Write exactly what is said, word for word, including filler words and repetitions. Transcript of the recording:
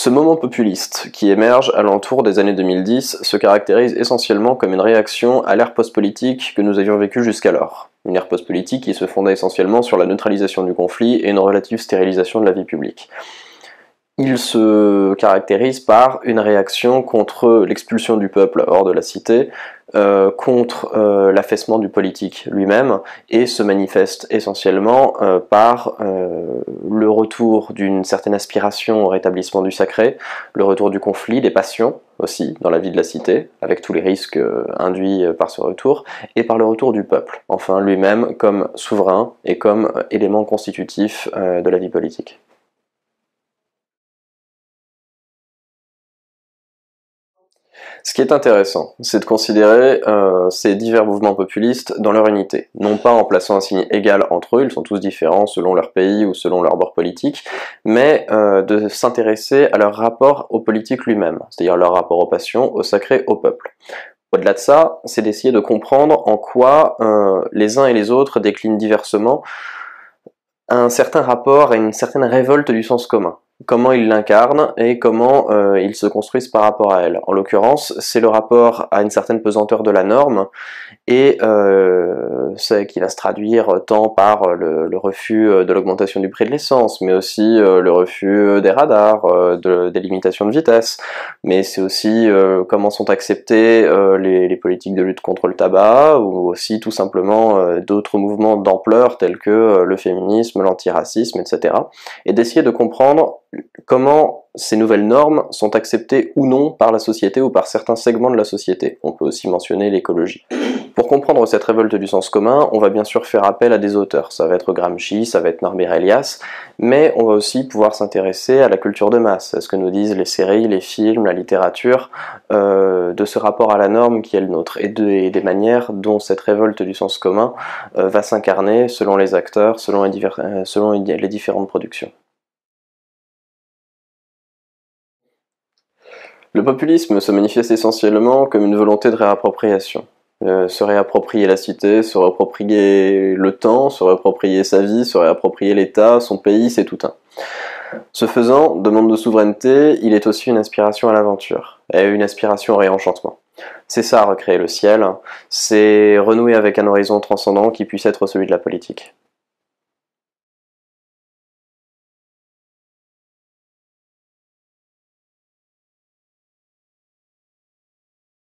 Ce moment populiste, qui émerge à l'entour des années deux mille dix, se caractérise essentiellement comme une réaction à l'ère post-politique que nous avions vécue jusqu'alors. Une ère post-politique qui se fondait essentiellement sur la neutralisation du conflit et une relative stérilisation de la vie publique. Il se caractérise par une réaction contre l'expulsion du peuple hors de la cité, euh, contre euh, l'affaissement du politique lui-même, et se manifeste essentiellement euh, par euh, le retour d'une certaine aspiration au rétablissement du sacré, le retour du conflit, des passions aussi dans la vie de la cité, avec tous les risques euh, induits par ce retour, et par le retour du peuple, enfin lui-même comme souverain et comme élément constitutif euh, de la vie politique. Ce qui est intéressant, c'est de considérer euh, ces divers mouvements populistes dans leur unité, non pas en plaçant un signe égal entre eux, ils sont tous différents selon leur pays ou selon leur bord politique, mais euh, de s'intéresser à leur rapport au politique lui-même, c'est-à-dire leur rapport aux passions, au sacré, au peuple. Au-delà de ça, c'est d'essayer de comprendre en quoi euh, les uns et les autres déclinent diversement un certain rapport et une certaine révolte du sens commun. Comment ils l'incarnent et comment euh, ils se construisent par rapport à elle. En l'occurrence, c'est le rapport à une certaine pesanteur de la norme, et euh, c'est qui va se traduire tant par le, le refus de l'augmentation du prix de l'essence, mais aussi euh, le refus des radars, euh, de, des limitations de vitesse, mais c'est aussi euh, comment sont acceptées euh, les, les politiques de lutte contre le tabac, ou aussi tout simplement euh, d'autres mouvements d'ampleur tels que euh, le féminisme, l'antiracisme, et cetera. Et d'essayer de comprendre comment ces nouvelles normes sont acceptées ou non par la société ou par certains segments de la société. On peut aussi mentionner l'écologie. Pour comprendre cette révolte du sens commun, on va bien sûr faire appel à des auteurs. Ça va être Gramsci, ça va être Norbert Elias, mais on va aussi pouvoir s'intéresser à la culture de masse, à ce que nous disent les séries, les films, la littérature, euh, de ce rapport à la norme qui est le nôtre, et, de, et des manières dont cette révolte du sens commun euh, va s'incarner selon les acteurs, selon les, divers, euh, selon les différentes productions. Le populisme se manifeste essentiellement comme une volonté de réappropriation. Euh, se réapproprier la cité, se réapproprier le temps, se réapproprier sa vie, se réapproprier l'État, son pays, c'est tout un. Ce faisant, demande de souveraineté, il est aussi une aspiration à l'aventure, et une aspiration au réenchantement. C'est ça, recréer le ciel, c'est renouer avec un horizon transcendant qui puisse être celui de la politique.